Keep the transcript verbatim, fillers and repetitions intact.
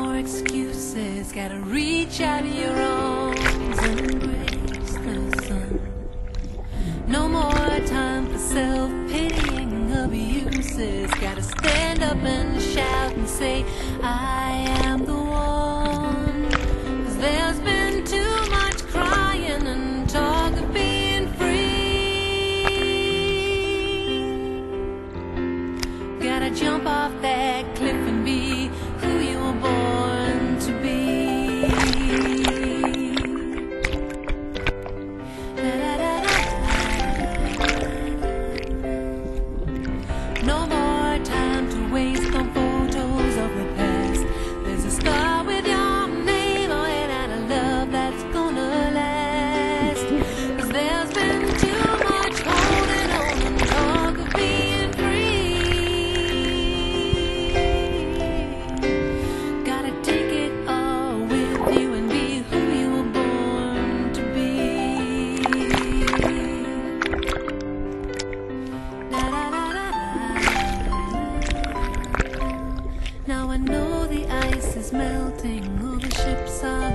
more excuses, gotta reach out your arms and embrace the sun. No more time for self-pitying abuses, gotta stand up and shout and say, I am the one. 'Cause there's been too much crying and talk of being free. Gotta jump off that cliff and be who you were born to be. No more time to waste on photos of the past. There's a scar with your name on it and a love that's gonna last. 'Cause there's been too much holding on and talk of being free. Gotta take it all with you and be who you were born to be. Now I know the ice is melting, all the ships are